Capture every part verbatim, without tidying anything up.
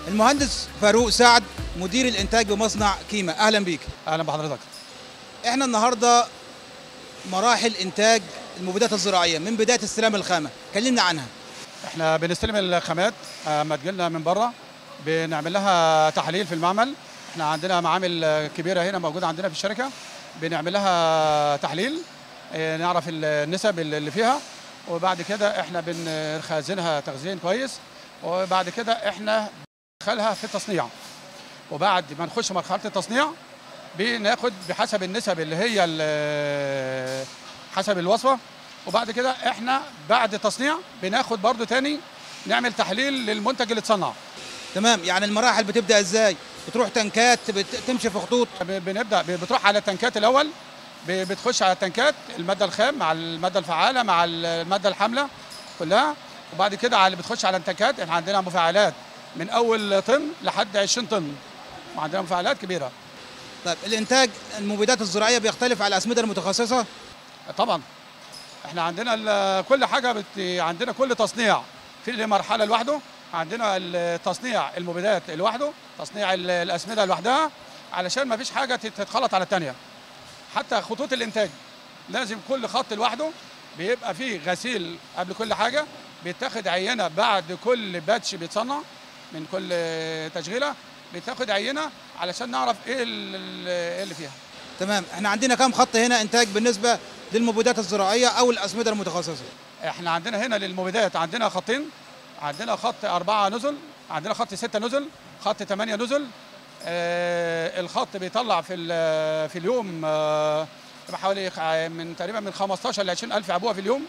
المهندس فاروق سعد مدير الانتاج بمصنع كيما، اهلا بيك. اهلا بحضرتك. احنا النهارده مراحل انتاج المبيدات الزراعيه من بدايه استلام الخامه، كلمنا عنها. احنا بنستلم الخامات اما تجيلنا من بره، بنعمل لها تحاليل في المعمل. احنا عندنا معامل كبيره هنا موجوده عندنا في الشركه، بنعمل لها تحليل نعرف النسب اللي فيها، وبعد كده احنا بنخزنها تخزين كويس، وبعد كده احنا بندخلها في التصنيع. وبعد ما نخش مرحله التصنيع بناخد بحسب النسب اللي هي حسب الوصفه، وبعد كده احنا بعد التصنيع بناخد برضو تاني نعمل تحليل للمنتج اللي اتصنع. تمام، يعني المراحل بتبدا ازاي؟ بتروح تنكات، بتمشي في خطوط؟ بنبدا بتروح على التنكات الاول، بتخش على التنكات الماده الخام مع الماده الفعاله مع الماده الحامله كلها، وبعد كده على بتخش على التنكات. احنا عندنا مفاعلات من اول طن لحد عشرين طن، وعندنا مفاعلات كبيره. طيب الانتاج المبيدات الزراعيه بيختلف على الاسمده المتخصصه؟ طبعا احنا عندنا كل حاجه بت... عندنا كل تصنيع في مرحله لوحده. عندنا التصنيع المبيدات لوحده، تصنيع الاسمده لوحدها، علشان ما فيش حاجه تتخلط على الثانيه. حتى خطوط الانتاج لازم كل خط لوحده، بيبقى فيه غسيل قبل كل حاجه، بيتاخد عينه بعد كل باتش بيتصنع من كل تشغيله، بتاخد عينه علشان نعرف ايه اللي فيها. تمام، احنا عندنا كام خط هنا انتاج بالنسبه للمبيدات الزراعيه او الاسمده المتخصصه؟ احنا عندنا هنا للمبيدات عندنا خطين، عندنا خط أربعة نزل، عندنا خط ستة نزل، خط ثمانية نزل. آه الخط بيطلع في في اليوم آه حوالي من تقريبا من خمستاشر ل عشرين ألف عبوه في اليوم.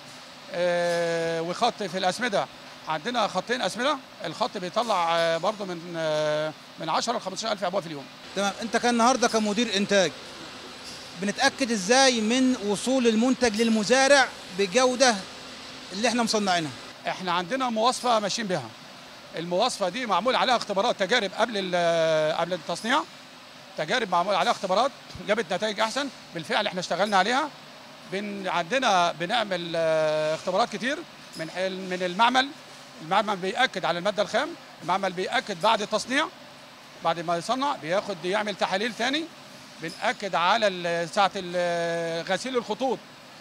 آه وخط في الاسمده عندنا خطين اسمده، الخط بيطلع آه برضه من آه من عشرة ل خمستاشر ألف عبوه في اليوم. تمام، انت كان النهارده كمدير انتاج بنتاكد ازاي من وصول المنتج للمزارع بجوده اللي احنا مصنعينها؟ احنا عندنا مواصفه ماشيين بها. المواصفه دي معمول عليها اختبارات تجارب قبل قبل التصنيع، تجارب معمول عليها اختبارات جابت نتائج احسن. بالفعل احنا اشتغلنا عليها. بن عندنا بنعمل اختبارات كتير من من المعمل. المعمل بيأكد على الماده الخام، المعمل بيأكد بعد التصنيع، بعد ما يصنع بياخد يعمل تحاليل ثاني، بنأكد على ساعه غسيل الخطوط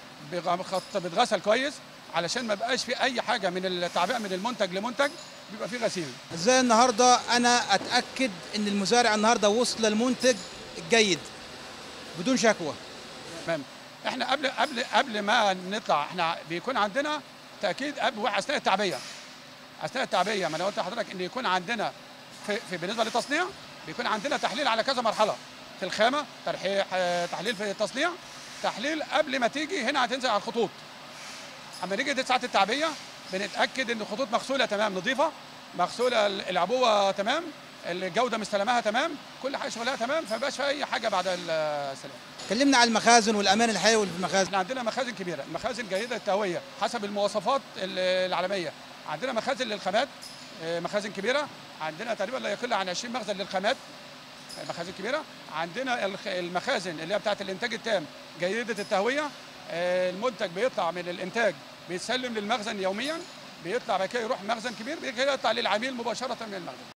بيتغسل كويس علشان ما بقاش في اي حاجه من التعبئه من المنتج لمنتج، بيبقى في غسيل. ازاي النهارده انا اتاكد ان المزارع النهارده وصل المنتج الجيد بدون شكوى؟ تمام، احنا قبل قبل قبل ما نطلع احنا بيكون عندنا تاكيد قبل اثناء التعبئه. اثناء التعبئه ما انا قلت لحضرتك ان يكون عندنا في, في بالنسبه للتصنيع بيكون عندنا تحليل على كذا مرحله في الخامه، ترحيح، تحليل في التصنيع، تحليل قبل ما تيجي هنا هتنزل على الخطوط. اما نيجي دي ساعه التعبئه بنتاكد ان الخطوط مغسوله تمام نظيفه، مغسوله العبوه تمام، الجوده مستلماها تمام، كل حاجه شغلها تمام، فما بقاش في اي حاجه بعد السلام. كلمنا عن المخازن والامان الحيوي في المخازن. احنا عندنا مخازن كبيره، مخازن جيده التهويه حسب المواصفات العالميه. عندنا مخازن للخامات، مخازن كبيره، عندنا تقريبا لا يقل عن عشرين مخزن للخامات، مخازن كبيره. عندنا المخازن اللي هي بتاعه الانتاج التام جيده التهويه. المنتج بيطلع من الانتاج بيتسلم للمخزن يوميا، بيطلع بعد كده يروح مخزن كبير، بعد كده يطلع للعميل مباشره من المخزن.